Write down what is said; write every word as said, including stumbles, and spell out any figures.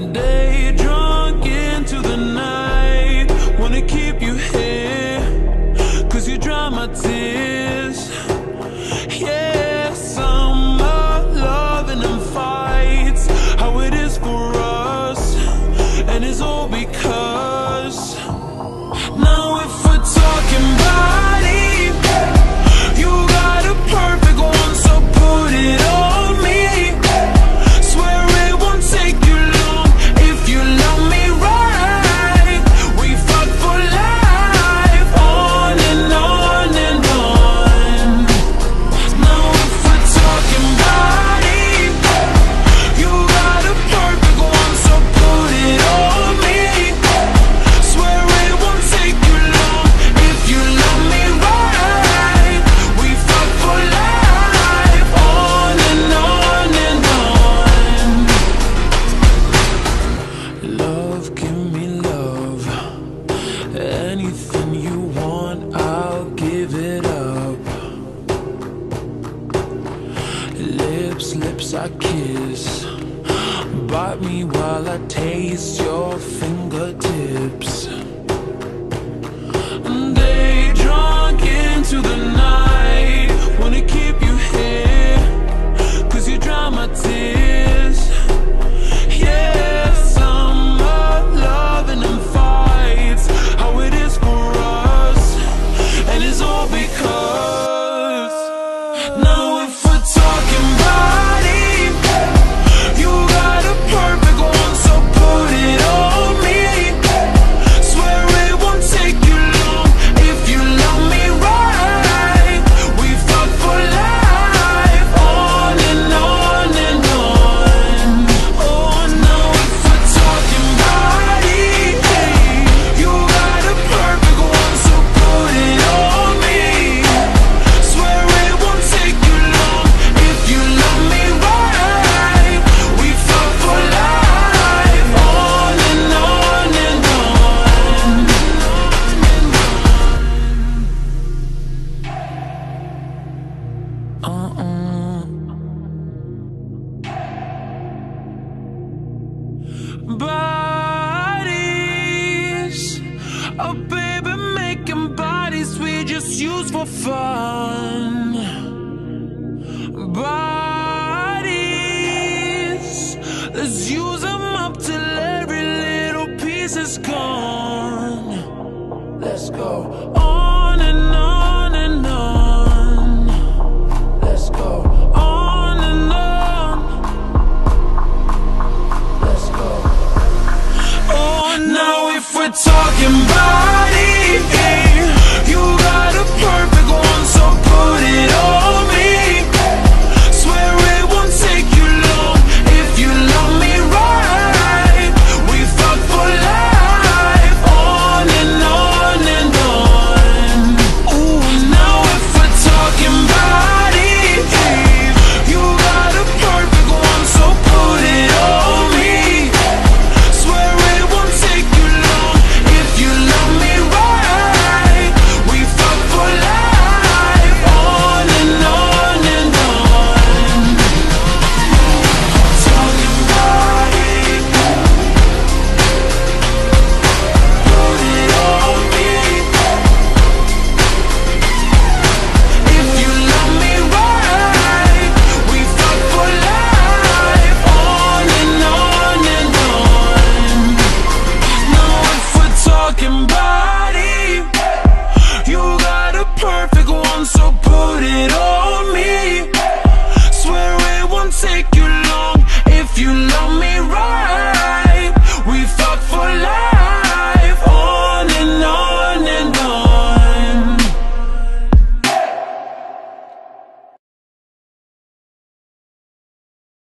Day drunk into the night, wanna keep you here, cause you dry my tears. Yeah, summer loving and fights, how it is for us, and it's all because now if we're talking body, you got a perfect one, so put it on me. Swear it won't take you long if you love me right. We fuck for life, on and on and on. Now if we're talking body, you got a perfect one, so put it on me. Swear it won't take you long if you love me right. We fuck for life, on and on and on. Love, give me love. Anything you want, I'll give it up. Lips, lips I kiss. Bite me while I taste your fingertips. Day drunk into the night, wanna keep you here, cause you dry my tears. Yeah, summer loving and fights, how it is for us, and it's all because now if we're talking body, you got a perfect one, so put it on me. Swear it won't take you long if you love me right. We fuck for life, on and on and on. Oh, now if we're talking body, you got a perfect one, so put it on me. Swear it won't take you long if you love me right. We fuck for life, on and on and on. Uh-uh. Bodies, oh baby, making bodies we just use for fun. Bodies, let's use them up till every little piece is gone. Let's go.